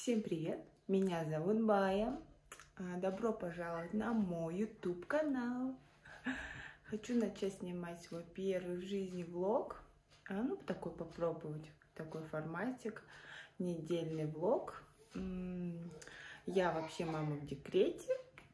Всем привет! Меня зовут Бая. Добро пожаловать на мой YouTube канал. Хочу начать снимать свой первый в жизни влог. Ну, такой попробовать, такой форматик. Недельный влог. Я вообще мама в декрете.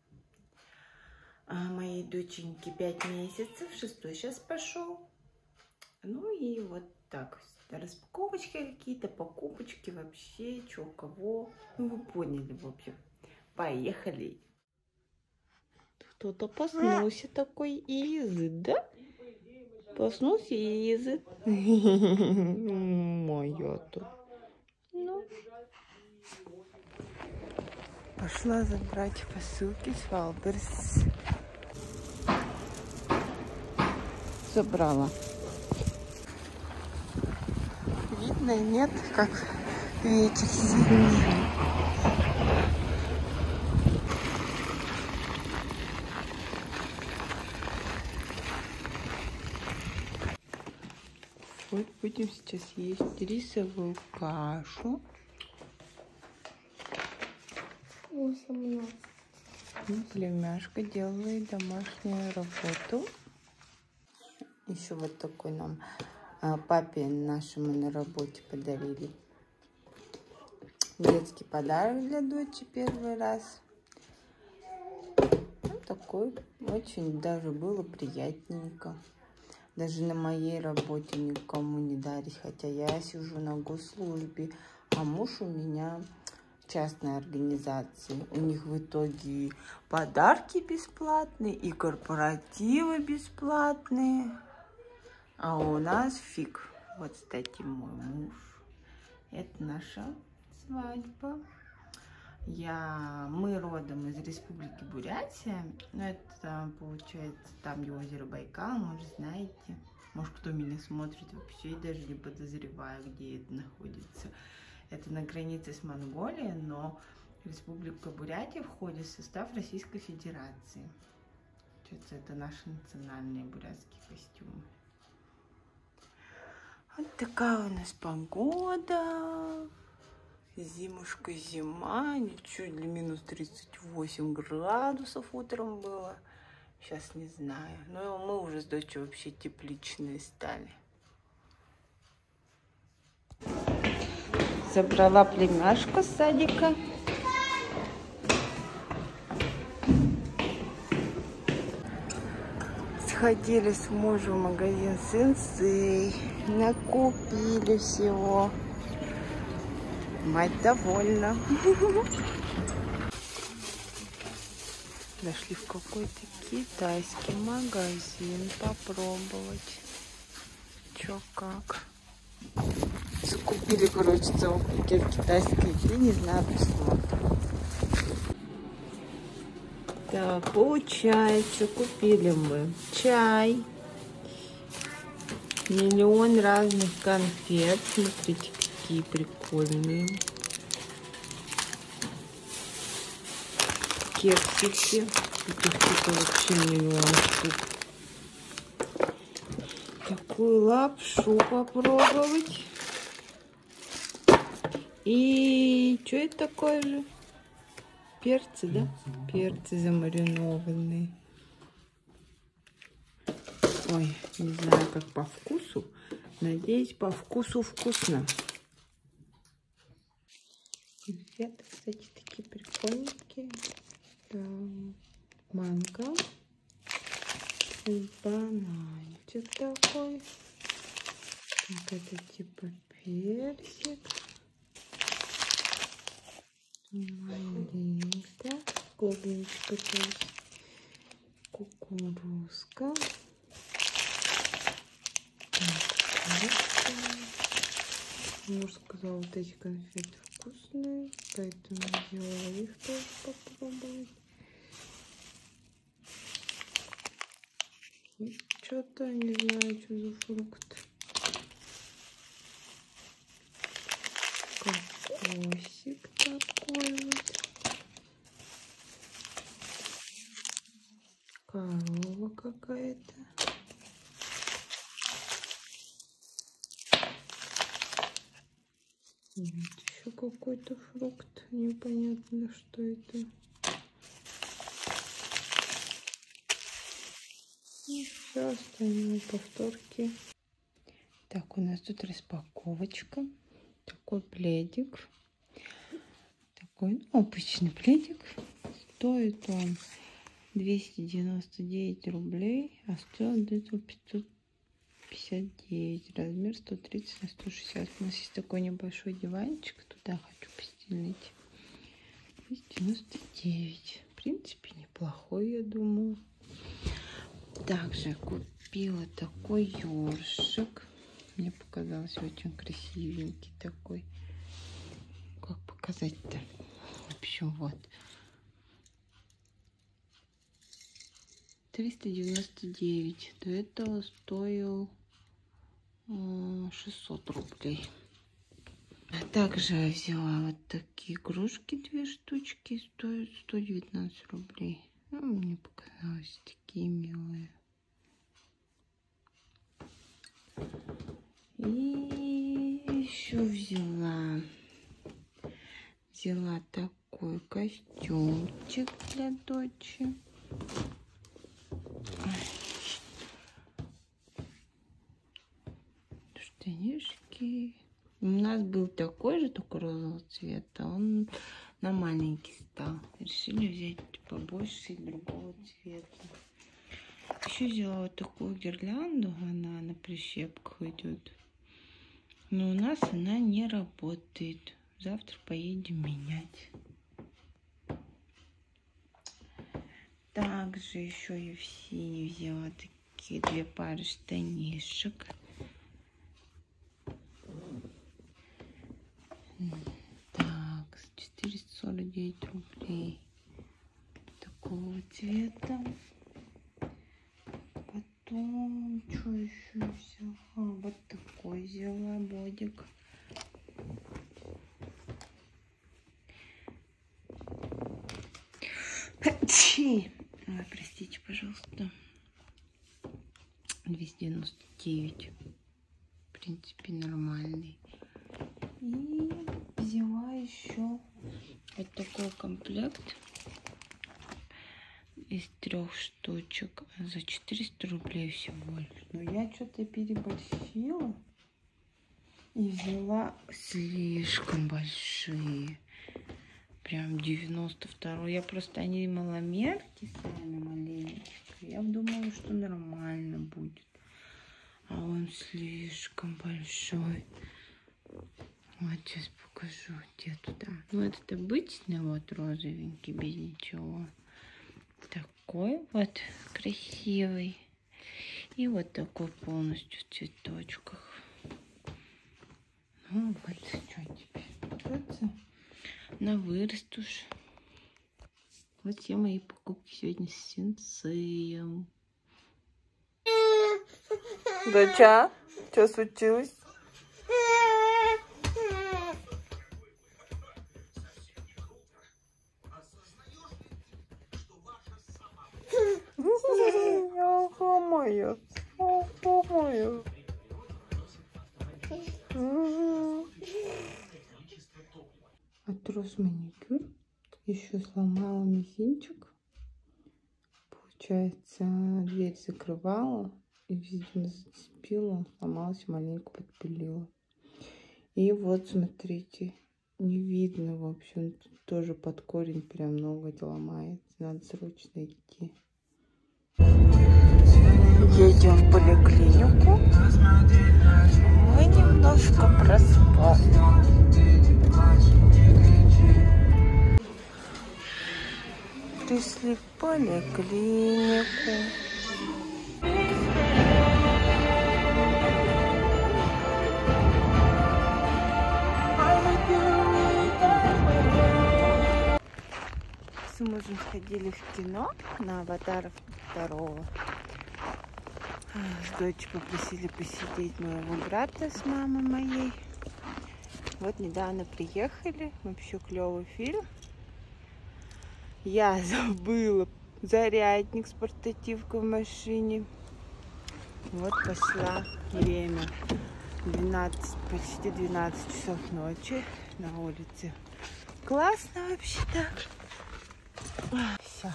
Моей доченьке 5 месяцев, 6-й сейчас пошел. Ну и вот так. Распаковочки какие-то, покупочки вообще, что, кого. Ну, вы поняли, в общем. Поехали. Кто-то проснулся такой Изы, да? Проснулся Изы. Моя-то. Ну. Пошла забрать посылки с Валберс. Забрала. Видно, нет, как ветер сильный. Вот будем сейчас есть рисовую кашу. Племяшка делает домашнюю работу. Еще вот такой нам папе нашему на работе подарили. Детский подарок для дочери первый раз. Ну, такой очень даже было приятненько. Даже на моей работе никому не дарить, хотя я сижу на госслужбе, а муж у меня в частной организации. У них в итоге подарки бесплатные и корпоративы бесплатные. А у нас фиг. Вот, кстати, мой муж. Это наша свадьба. Мы родом из Республики Бурятия. Но это, получается, там где озеро Байкал, может, знаете. Может, кто меня смотрит, вообще даже не подозреваю, где это находится. Это на границе с Монголией, но Республика Бурятия входит в состав Российской Федерации. Это наши национальные бурятские костюмы. Вот такая у нас погода. Зимушка, зима. Чуть ли минус 38 градусов утром было. Сейчас не знаю. Но мы уже с дочерью вообще тепличные стали. Забрала племяшку с садика. Сходили с мужем в магазин Сенсей. Накупили всего. Мать довольна. Зашли в какой-то китайский магазин попробовать. Чё как. Закупили, короче, целый пакет китайской еды. Не знаю, посмотрим. Так, получается, купили мы чай. Миллион разных конфет. Смотрите, какие прикольные. Кексики. Каких-то вообще миллион штук. Такую лапшу попробовать. И что это такое же? Перцы, да? Перцы замаринованные. Ой, не знаю, как по вкусу. Надеюсь, по вкусу вкусно. Конфеты, кстати, такие прикольненькие. Там манго. И бананчик такой. Вот это типа персик. Малинка. Клубничка тоже. Кукурузка. Муж сказал, вот эти конфеты вкусные, поэтому сделала их тоже попробовать. И что-то не знаю, что за фрукт. Кокосик такой вот. Корова какая-то. Нет, еще какой-то фрукт. Непонятно, что это. И все остальное повторки. Так, у нас тут распаковочка. Такой пледик. Такой обычный пледик. Стоит он 299 рублей, а стоит где-то 559. Размер 130 на 160. У нас есть такой небольшой диванчик. Туда хочу постелить. 299. В принципе, неплохой, я думаю. Также купила такой ёршик. Мне показалось очень красивенький такой. Как показать-то? В общем, вот. 399. До этого стоил 600 рублей. А также взяла вот такие игрушки, 2 штучки, стоят 119 рублей. Ну, мне показалось такие милые. И еще взяла такой костюмчик для дочери. Штанишки. У нас был такой же, только розового цвета. Он на маленький стал. Решили взять побольше другого цвета. Еще взяла вот такую гирлянду. Она на прищепках идет. Но у нас она не работает. Завтра поедем менять. Также еще я в синий взяла такие 2 пары штанишек. Так, 449 рублей. Такого цвета. Потом, что еще взяла? Вот такой взяла бодик. Ой, простите, пожалуйста. 299. В принципе, нормальный. И взяла еще вот такой комплект из 3 штучек за 400 рублей всего лишь. Но я что-то переборщила и взяла слишком большие. Прям 92. Я просто они маломерки сами маленькие. Я думала, что нормально будет. А он слишком большой. Вот сейчас покажу, где туда. Ну, этот обычный, вот розовенький, без ничего. Такой вот красивый. И вот такой полностью в цветочках. Ну, вот что теперь. На вырост уж. Вот все мои покупки сегодня с Синсеем. Доча, что случилось? Моя. Отрос маникюр. Еще сломала мизинчик. Получается, дверь закрывала и, видимо, зацепила, сломалась, маленько подпилила. И вот, смотрите, не видно, в общем, тут тоже под корень прям ноготь ломается. Надо срочно идти. Едем в поликлинику. Мы немножко проспали. Пришли в поликлинику. С мужем сходили в кино на «Аватара 2». С дочкой попросили посидеть моего брата с мамой моей. Вот недавно приехали. Вообще клевый фильм. Я забыла зарядник с портативкой в машине. Вот пошла время. 12, почти 12 часов ночи. на улице. Классно вообще так. Все.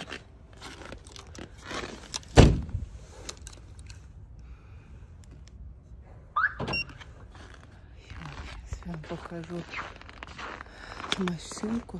Сейчас вам покажу машинку.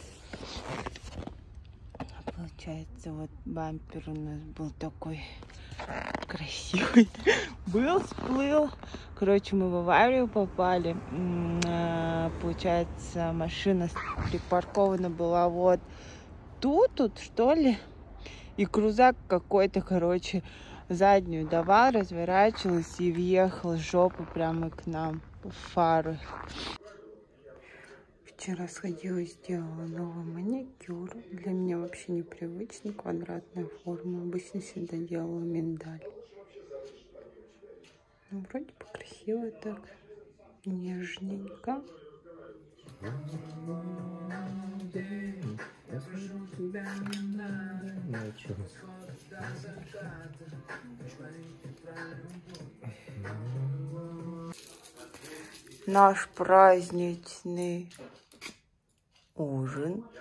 Получается, вот бампер у нас был такой красивый. Был, всплыл. Короче, мы в аварию попали. Получается, машина припаркована была вот тут, что ли. И крузак какой-то, короче, заднюю давал, разворачивался и въехал жопу прямо к нам в фары. Вчера сходила и сделала новый маникюр. Для меня вообще непривычно, квадратная форма. Обычно всегда делала миндаль. Ну, вроде бы красиво так, нежненько. Наш праздничный ужин.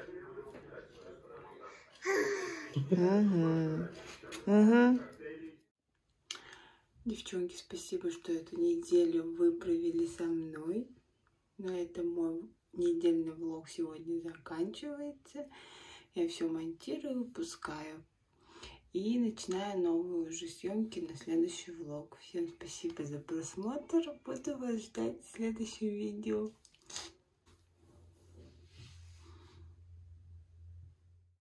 Девчонки, спасибо, что эту неделю вы провели со мной. На этом мой недельный влог сегодня заканчивается. Я все монтирую, выпускаю. И начинаю новые уже съемки на следующий влог. Всем спасибо за просмотр. Буду вас ждать в следующем видео.